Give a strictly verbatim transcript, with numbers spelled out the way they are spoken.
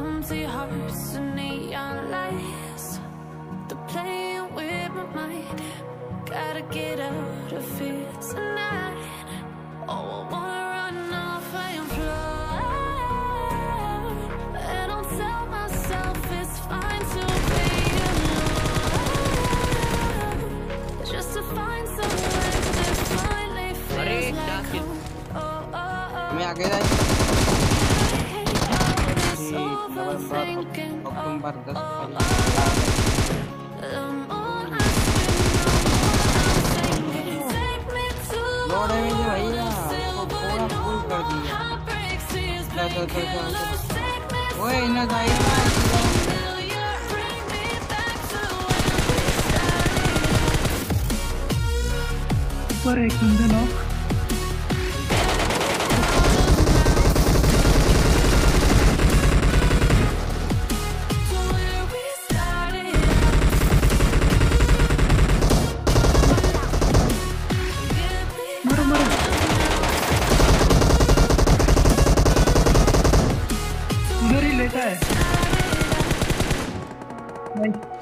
empty hearts and neon lights. They're playing with my mind. Gotta get out of here tonight. Oh, I wanna run off and fly. And I'll tell myself it's fine to be alone, just to find somewhere that finally feels like home. Oh, oh, oh. मैं आगे जाए Overthinking, oh, oh, oh. The more I spend, the more I'm thinking. Take me to low damage है भैया the उसको silver पूरा full कर दिया heartbreaks is चल चल चल breaking चल loose. Take me ओए इन्हें जाइए familiar, bring me back to when we started. पर एक बंदे knock To where we started. Get me मरो मरो उधर ही लेटा है नाइस